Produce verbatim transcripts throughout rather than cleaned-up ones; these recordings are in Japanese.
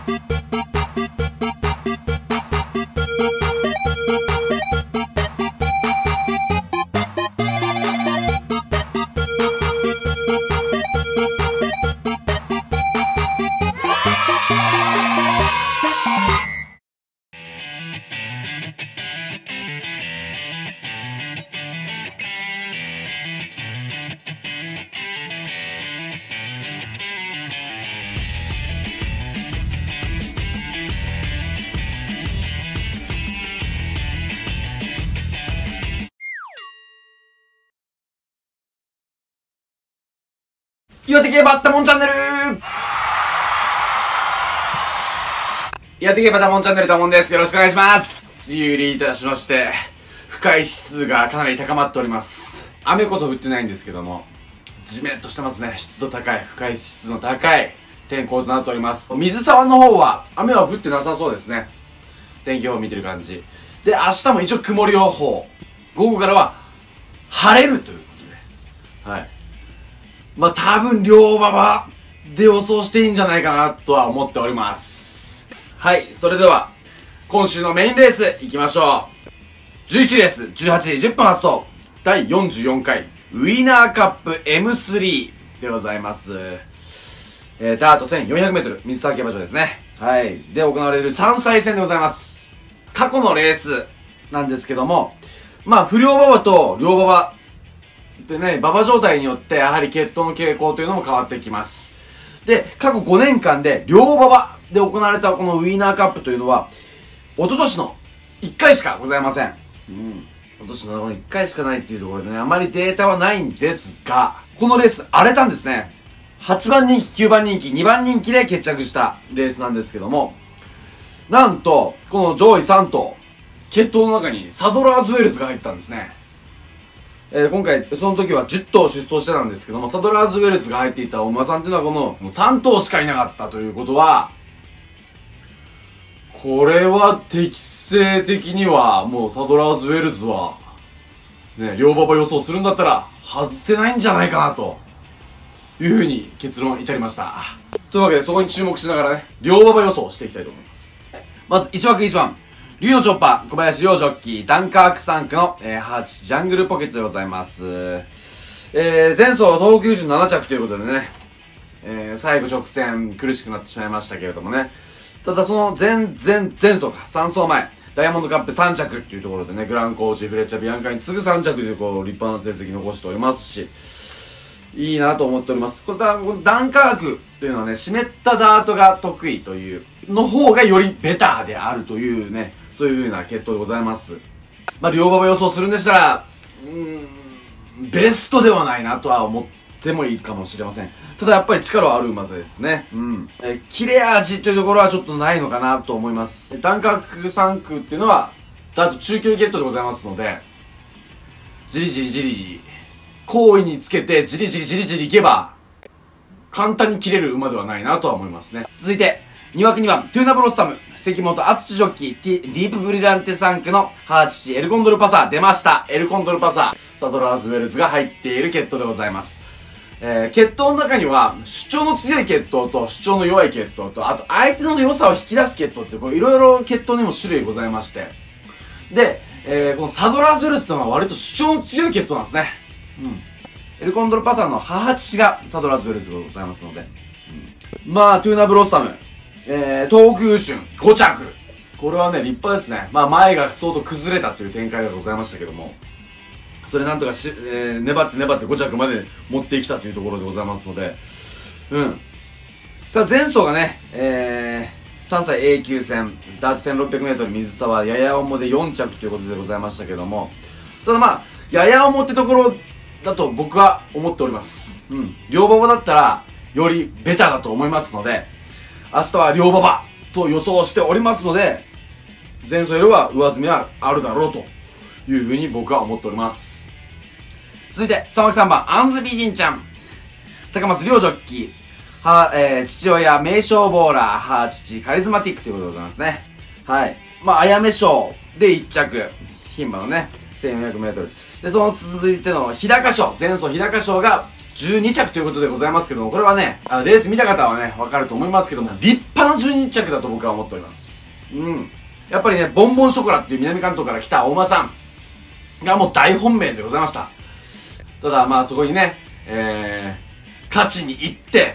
岩手競馬たもんチャンネル岩手競馬たもんチャンネルたもんです。よろしくお願いします。梅雨入りいたしまして、不快指数がかなり高まっております。雨こそ降ってないんですけども、じめっとしてますね。湿度高い、不快指数の高い天候となっております。水沢の方は雨は降ってなさそうですね。天気予報見てる感じ。で、明日も一応曇り予報。午後からは晴れるということで。はい。まあ、多分、両馬場で予想していいんじゃないかなとは思っております。はい、それでは、今週のメインレース行きましょう。じゅういちレース、じゅうはちじじゅっぷん発送、だいよんじゅうよんかい、ウィナーカップ エムスリー でございます。えー、ダートせんよんひゃくメートル、水沢競馬場ですね。はい。で行われるさんさい戦でございます。過去のレースなんですけども、まあ、不良馬場と両馬場、でね、馬場状態によってやはり血統の傾向というのも変わってきます。で、過去ごねんかんで両馬場で行われたこのウィーナーカップというのは、一昨年のいっかいしかございません。うん。今年のいっかいしかないっていうところでね、あまりデータはないんですが、このレース荒れたんですね。はちばんにんき、きゅうばんにんき、にばんにんきで決着したレースなんですけども、なんと、この上位さん頭、血統の中にサドラーズウェルズが入ったんですね。えー、今回、その時はじゅっ頭出走してたんですけども、サドラーズウェルズが入っていたお馬さんっていうのはこの、もうさん頭しかいなかったということは、これは適正的には、もうサドラーズウェルズは、ね、両馬場予想するんだったら、外せないんじゃないかな、というふうに結論至りました。というわけで、そこに注目しながらね、両馬場予想していきたいと思います。まず、いちわくいちばん。竜のチョッパー、小林亮ジョッキー、ダンカークさん区の、えー、はち、ジャングルポケットでございます。えー、前走東急順ななちゃくということでね、えー、最後直線苦しくなってしまいましたけれどもね。ただその前、前、前走か、さん走前、ダイヤモンドカップさんちゃくっていうところでね、グランコーチ、フレッチャビアンカに次ぐさんちゃくでこう、立派な成績残しておりますし、いいなと思っております。これダンカークというのはね、湿ったダートが得意という、の方がよりベターであるというね、そういう風な血統でございます。まあ、両馬場予想するんでしたら、うーん、ベストではないなとは思ってもいいかもしれません。ただやっぱり力はある馬ですね。うん。えー、切れ味というところはちょっとないのかなと思います。ダンカークさん区っていうのは、ダート中距離血統でございますので、じりじりじりじり、好意につけてじりじりじりじりいけば、簡単に切れる馬ではないなとは思いますね。続いて、にわくにばん、トゥーナブロッサム、関本敦ジョッキー、ディープブリランテさん区のはちエルコンドルパサー、出ました。エルコンドルパサー。サドラーズウェルズが入っている血統でございます。えー、血統の中には、主張の強い血統と主張の弱い血統と、あと相手の良さを引き出す血統って、こういろいろ血統にも種類ございまして。で、えー、このサドラーズウェルズというのは割と主張の強い血統なんですね。うん。エルコンドルパサーの母父がサドラーズウェルズでございますので。うん、まあ、トゥーナブロッサム。えー、東空春ごちゃく。これはね、立派ですね。まあ、前が相当崩れたという展開がございましたけども、それなんとかし、えー、粘って粘ってご着まで持ってきたというところでございますので、うん。ただ前走がね、えー、さんさい A 級戦、ダーツ せんろっぴゃくメートル 水沢、やや重でよん着ということでございましたけども、ただまあ、やや重ってところだと僕は思っております。うん。両馬場だったら、よりベタだと思いますので、明日は両馬場と予想しておりますので、前走よりは上積みはあるだろうというふうに僕は思っております。続いて、さんわくさんばん、アンズ美人ちゃん。高松亮ジョッキー。は、えー、父親、名将ボーラー、母父、カリスマティックということでございますね。はい。まあ、あやめ賞でいっちゃく。牝馬のね、せんよんひゃくメートル。で、その続いての日高賞。前走日高賞がじゅうにちゃくということでございますけども、これはね、あのレース見た方はね、わかると思いますけども、立派なじゅうにちゃくだと僕は思っております。うん。やっぱりね、ボンボンショコラっていう南関東から来た大間さんがもう大本命でございました。ただまあそこにね、えー、勝ちに行って、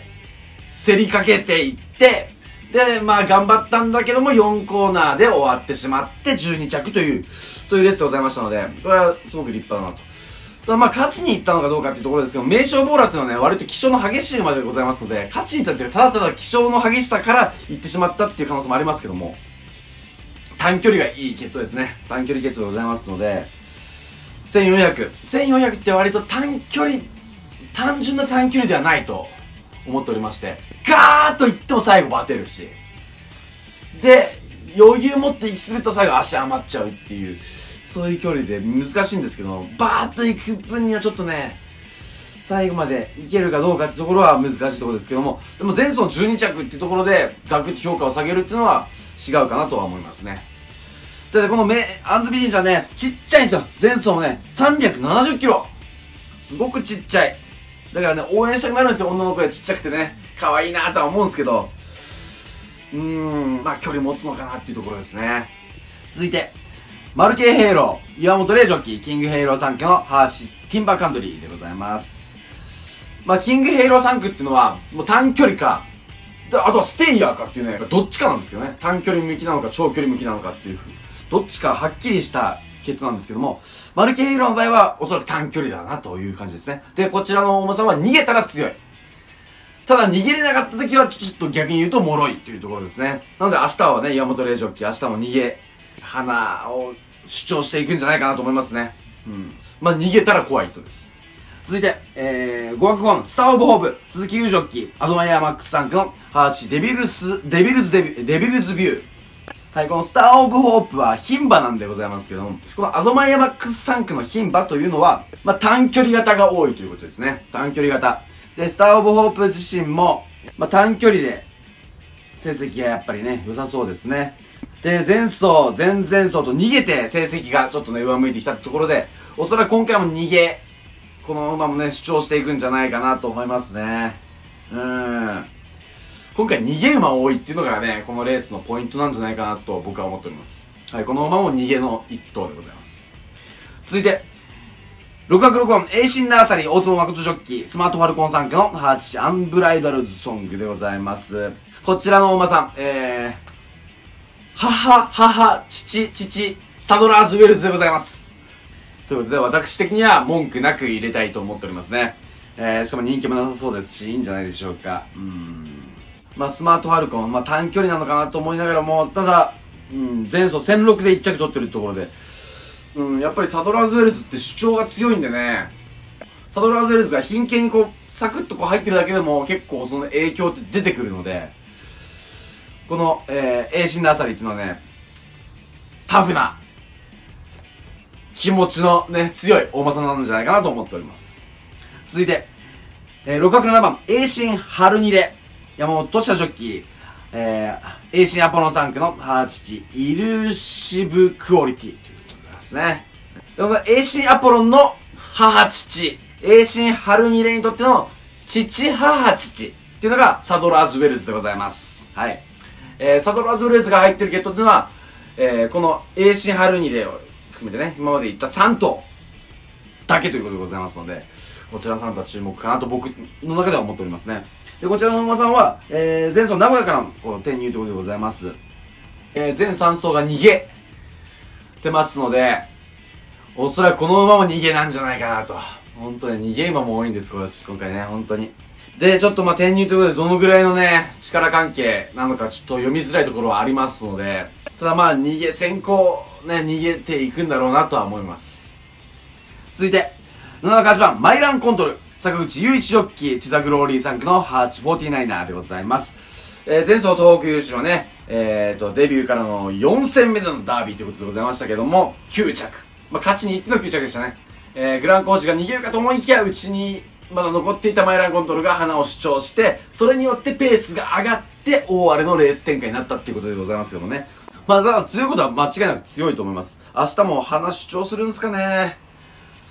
競りかけていって、で、まあ頑張ったんだけどもよんコーナーで終わってしまってじゅうにちゃくという、そういうレースでございましたので、これはすごく立派だなと。ただまあ勝ちに行ったのかどうかっていうところですけど、名勝ボーラーっていうのはね、割と気性の激しい馬でございますので、勝ちに行ったっていうただただ気性の激しさから行ってしまったっていう可能性もありますけども、短距離がいい決闘ですね。短距離決闘でございますので、せんよんひゃく。せんよんひゃくって割と短距離、単純な短距離ではないと思っておりまして、ガーッと行っても最後バテるし、で、余裕持って行きすると最後足余っちゃうっていう、そういう距離で難しいんですけど、バーッと行く分にはちょっとね、最後までいけるかどうかってところは難しいところですけども、でも前走じゅうにちゃくっていうところでガクッと評価を下げるっていうのは違うかなとは思いますね。で、このメ、アンズ美人ちゃんね、ちっちゃいんですよ。前走もね、さんびゃくななじゅっキロ。すごくちっちゃい。だからね、応援したくなるんですよ。女の子がちっちゃくてね。可愛いなとは思うんですけど。うーん、まあ距離持つのかなっていうところですね。続いて、マルケイヘイロー、岩本レイジョッキー、キングヘイローさん区のハーシティンバーカントリーでございます。まあキングヘイローさん区っていうのは、もう短距離か、であとはステイヤーかっていうね、どっちかなんですけどね。短距離向きなのか、長距離向きなのかっていうふうに。どっちかはっきりした決闘なんですけども、マルケヘイローの場合はおそらく短距離だなという感じですね。で、こちらの大間さんは逃げたら強い。ただ逃げれなかった時はちょっと逆に言うと脆いというところですね。なので明日はね、岩本レイジョッキー、明日も逃げ、花を主張していくんじゃないかなと思いますね。うん。まあ逃げたら怖いとです。続いて、えー、ごがくごん、スターオブホープ、鈴木優ジョッキー、アドマイヤーマックスさん区のハーチ、デビルス、デビルズデビ、デビルズビュー。はい、このスターオブホープは牝馬なんでございますけども、このアドマイヤマックスさん区の牝馬というのは、まあ、短距離型が多いということですね。短距離型。で、スターオブホープ自身も、まあ、短距離で、成績がやっぱりね、良さそうですね。で、前走、前々走と逃げて成績がちょっとね、上向いてきたってところで、おそらく今回も逃げ、この馬もね、主張していくんじゃないかなと思いますね。うーん。今回逃げ馬多いっていうのがね、このレースのポイントなんじゃないかなと僕は思っております。はい、この馬も逃げの一頭でございます。続いて、ろくがくろくごん、エイシンナーサリー、大坪誠ジョッキー、スマートファルコンさん区のハーチアンブライダルズソングでございます。こちらの馬さん、えー、母、母、父、父、サドラーズウェルズでございます。ということで、私的には文句なく入れたいと思っておりますね。えー、しかも人気もなさそうですし、いいんじゃないでしょうか。うーん。まあ、スマートファルコン、まあ、短距離なのかなと思いながらも、ただ、うん、前走せんろくでいっちゃく取ってるところで、うん、やっぱりサドラーズウェルズって主張が強いんでね、サドラーズウェルズが貧血にこう、サクッとこう入ってるだけでも結構その影響って出てくるので、この、えー、エイシンナーサリーっていうのはね、タフな、気持ちのね、強い大間さんなんじゃないかなと思っております。続いて、えー、ろくがくななばん、エイシンハルニレ。山本俊ジョッキー、えー、エイシンアポロンさん区のハーチイルーシブクオリティということでございますね。で、このエイシンアポロンの母父、エイシンハルニレにとっての父母父っていうのがサドラーズウェルズでございます。はい。えー、サドラーズウェルズが入ってるケットっていうのは、えー、このエイシンハルニレを含めてね、今まで言ったさん頭だけということでございますので、こちらのさん頭は注目かなと僕の中では思っておりますね。で、こちらの馬さんは、えー、前走名古屋からのこの転入ということでございます。えー、前さん走が逃げてますので、おそらくこの馬も逃げなんじゃないかなと。本当に逃げ馬も多いんです、これ今回ね、本当に。で、ちょっとまあ転入ということでどのぐらいのね、力関係なのかちょっと読みづらいところはありますので、ただまあ逃げ、先行ね、逃げていくんだろうなとは思います。続いて、なながくはちばん、マイランコントル。坂口雄一ジョッキー、ティザグローリーさん区のハーチフォーティーナイナーでございます。えー、前走東北優勝はね、えーと、デビューからのよん戦目でのダービーということでございましたけども、きゅう着。まあ、勝ちに行ってのきゅう着でしたね。えー、グランコーチが逃げるかと思いきや、うちにまだ残っていたマイランコントロが花を主張して、それによってペースが上がって、大荒れのレース展開になったっていうことでございますけどもね。まあ、だから強いことは間違いなく強いと思います。明日も花主張するんですかね。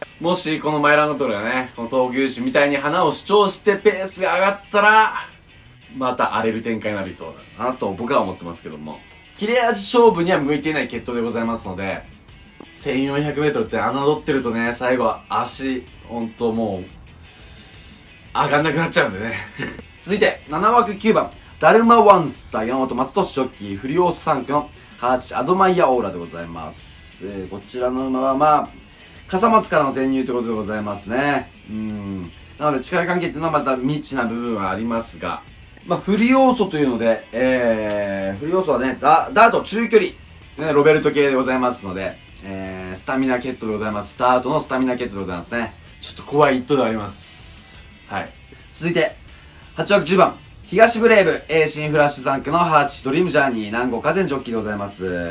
もしこのマイランドトルがね、この東急種みたいに花を主張してペースが上がったら、また荒れる展開になりそうだなと僕は思ってますけども。切れ味勝負には向いていない決闘でございますので、せんよんひゃくメートルって侮ってるとね、最後は足、ほんともう、上がんなくなっちゃうんでね。続いて、ななわくきゅうばん、ダルマワンサ、山本松俊ジョッキー、フリオースさん区のハーチアドマイヤオーラでございます。えー、こちらの馬はまあ、笠松からの転入ということでございますね。うん。なので力関係っていうのはまた未知な部分はありますが、まあ、フリ要素というので、えー、フリ要素はね、ダダート中距離、ね、ロベルト系でございますので、えー、スタミナケットでございます。スタートのスタミナケットでございますね。ちょっと怖い一頭であります。はい。続いて、はちわくじゅうばん、東ブレイブ、エーシンフラッシュさん区のハーチドリームジャーニー、南郷和前ジョッキーでございます。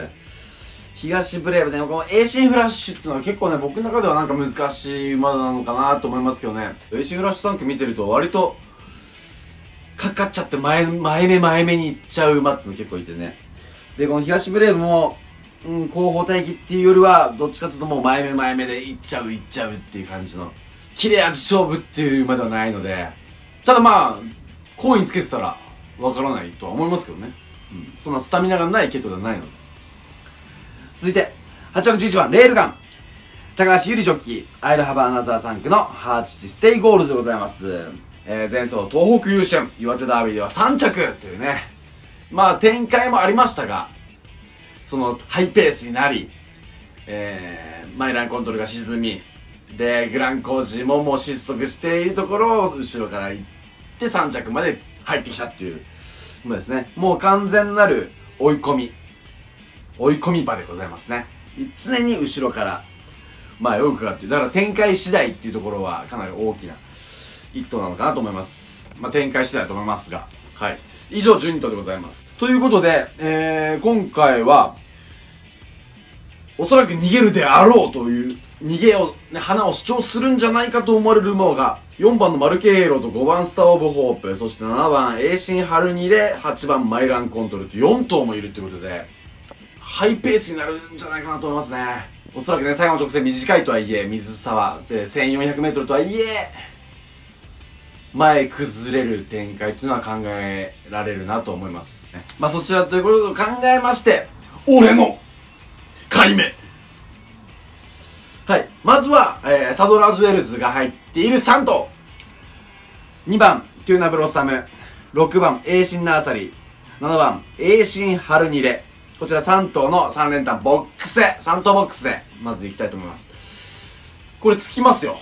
東ブレイブね、このエーシンフラッシュっていうのは結構ね、僕の中ではなんか難しい馬なのかなと思いますけどね。エーシンフラッシュさん区見てると割と、かかっちゃって前、前目前目に行っちゃう馬っての結構いてね。で、この東ブレイブも、うん、後方待機っていうよりは、どっちかっていうともう前目前目で行っちゃう行っちゃうっていう感じの、切れ味勝負っていう馬ではないので、ただまあ、コインつけてたら、わからないとは思いますけどね。うん。そんなスタミナがないケットではないので。続いて、はちわくじゅういちばん、レールガン。高橋ゆりジョッキー、アイルハバーナザーさん区のハーチステイゴールドでございます。えー、前走東北優勝、岩手ダービーではさん着というね。まあ展開もありましたが、そのハイペースになり、えー、マイランコントロールが沈み、で、グランコージももう失速しているところを後ろから行ってさん着まで入ってきたっていう、もうですね、もう完全なる追い込み、追い込み場でございますね。常に後ろから前を伺っている。だから展開次第っていうところはかなり大きな一頭なのかなと思います。まあ、展開次第だと思いますが。はい。以上じゅうに頭でございます。ということで、えー、今回は、おそらく逃げるであろうという、逃げを、ね、花を主張するんじゃないかと思われる馬が、よんばんのマルケイロとごばんスターオブホープ、そしてななばんエーシンハルニレ、はちばんマイランコントロールとよん頭もいるということで、ハイペースになるんじゃないかなと思いますね。おそらくね、最後の直線短いとはいえ、水沢、せんよんひゃくメートルとはいえ、前崩れる展開っていうのは考えられるなと思います。まあそちらということを考えまして、俺の解明はい。まずは、えー、サドラーズウェルズが入っているさん頭。にばん、トゥーナブロッサム。ろくばん、エーシンナーサリー。ななばん、エーシンハルニレ。こちらさん頭のさん連単ボックス。さん頭ボックスで、まず行きたいと思います。これつきますよ。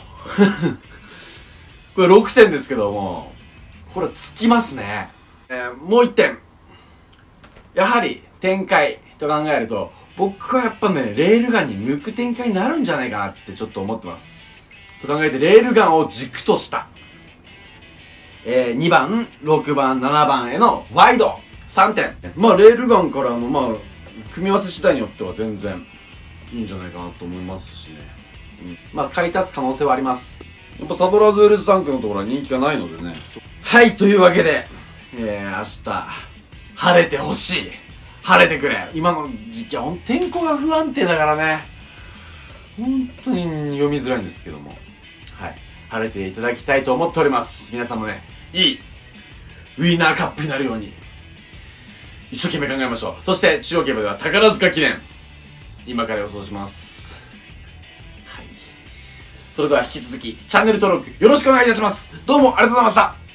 これろくてんですけども、これつきますね。えー、もういってん。やはり、展開と考えると、僕はやっぱね、レールガンに向く展開になるんじゃないかなってちょっと思ってます。と考えて、レールガンを軸とした、えー、にばん、ろくばん、ななばんへのワイドさんてん。まあ、レールガンからの、まあ、組み合わせ次第によっては全然いいんじゃないかなと思いますしね。うん、まあ、買い足す可能性はあります。やっぱサドラーズウェルズさん区のところは人気がないのでね。はい、というわけで、えー、明日、晴れてほしい。晴れてくれ。今の時期はほん天候が不安定だからね。本当に読みづらいんですけども。はい。晴れていただきたいと思っております。皆さんもね、いいウィンナーカップになるように、一生懸命考えましょう。そして、中央競馬では宝塚記念、今から予想します。はい。それでは引き続き、チャンネル登録よろしくお願いいたします。どうもありがとうございました。